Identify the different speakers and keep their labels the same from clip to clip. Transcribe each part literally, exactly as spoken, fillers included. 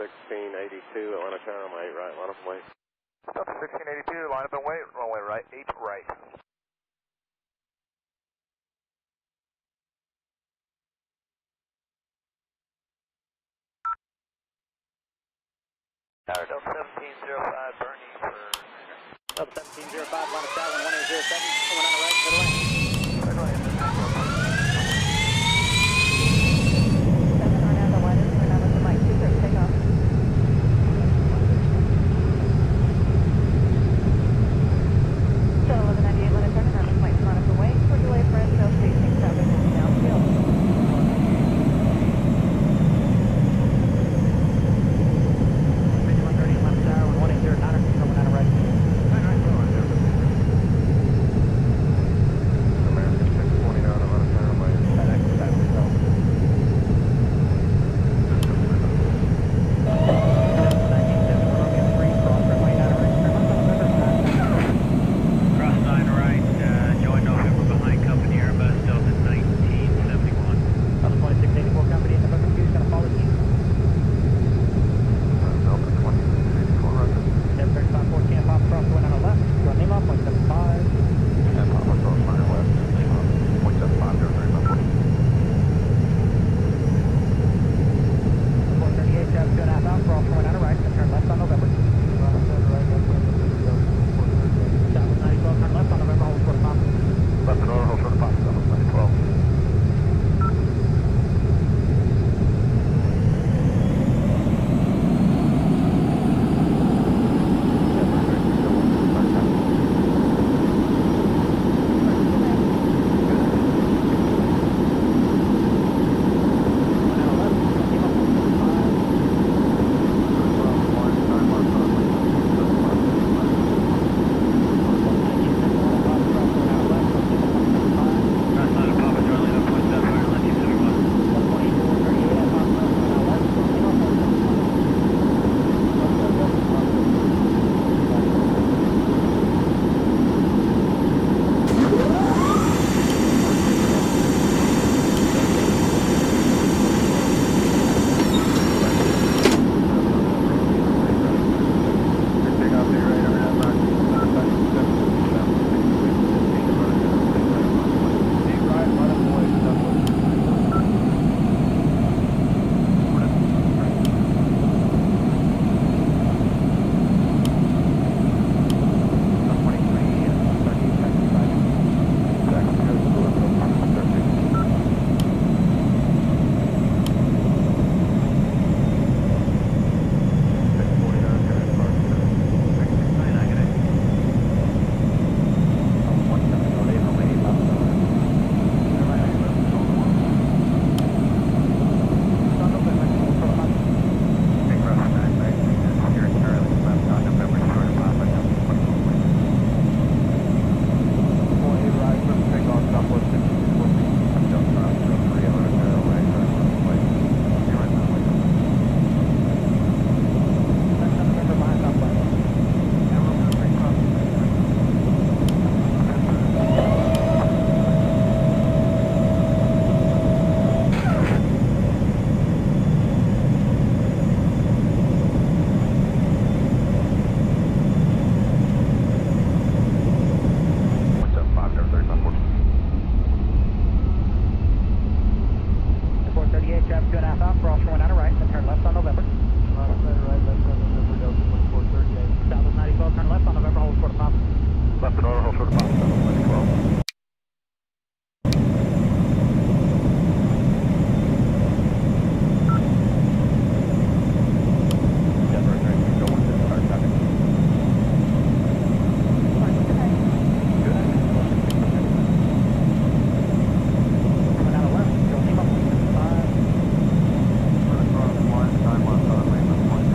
Speaker 1: sixteen eighty-two, Atlanta Tower, runway eight right, line up and wait.
Speaker 2: Delta sixteen eighty-two, line up and wait, runway right, eight right. Tower Delta seventeen zero five, Bernie for
Speaker 3: Delta seventeen zero five, line up tower, one eight zero seven, coming on the right, clear lane.
Speaker 4: seven on out the weather, and I'm with the Mike two zero, take off. So eleven ninety-eight, let it turn, and I'm with Mike two on up the way, for delay for S L facing traffic will be downfield.
Speaker 3: one thirty, left tower, one eight zero nine, coming on the right.
Speaker 1: American six twenty-nine, Atlanta Tower, runway.
Speaker 3: FedEx, FedEx, so.
Speaker 5: Cross nine right, uh, join November behind company Airbus Delta nineteen seventy-one.
Speaker 3: Delta twenty-six eighty-four company, November two is going to follow you.
Speaker 1: Delta twenty-six eighty-four, roger.
Speaker 3: seven thirty-five, four, camp off, cross the wind on the left, your name off, point seven five.
Speaker 1: And Papa Cross Fire West, point seven five, zero three five four.
Speaker 3: four thirty-eight, traffic two and a half out, cross the wind on the right, and turn left on November. Southwest ninety twelve, turn left on November, hold short of Papa.
Speaker 1: Left and over, hold short of Papa, Southwest ninety twelve.
Speaker 5: Cross line of Papa Charlie, point seven five, nineteen seventy-one.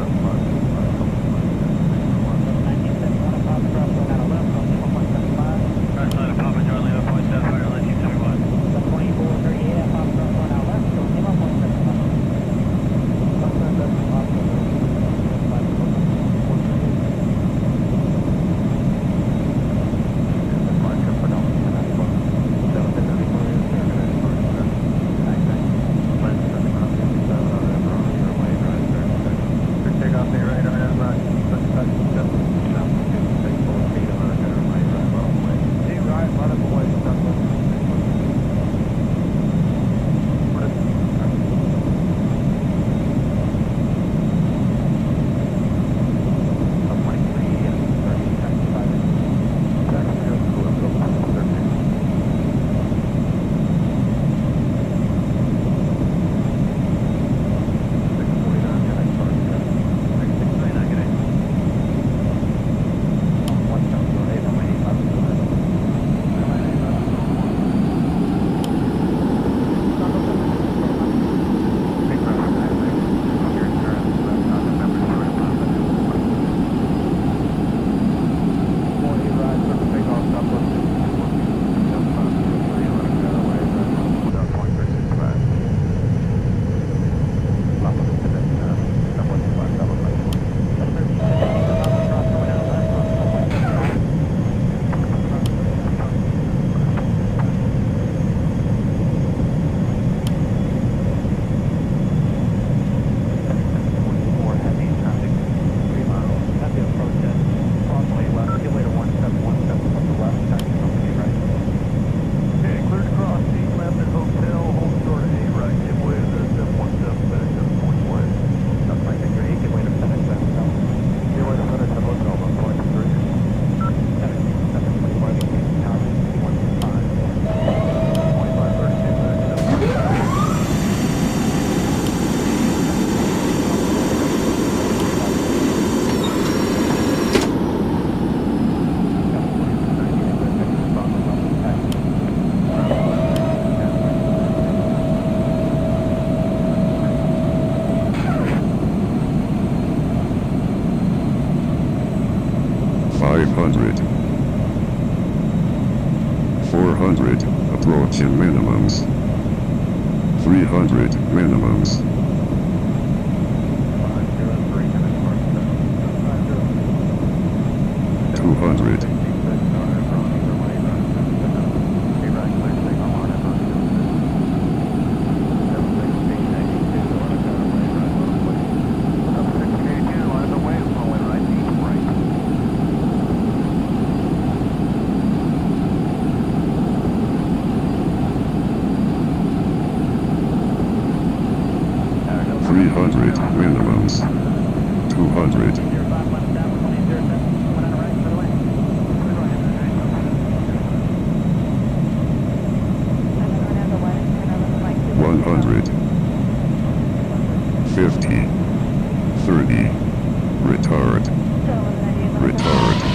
Speaker 3: Cross the wind on the left, point seven five.
Speaker 6: three hundred minimums.
Speaker 1: five zero three, and then park
Speaker 6: two hundred. three hundred minimums. two hundred. one hundred. fifty. thirty. Retard. Retard.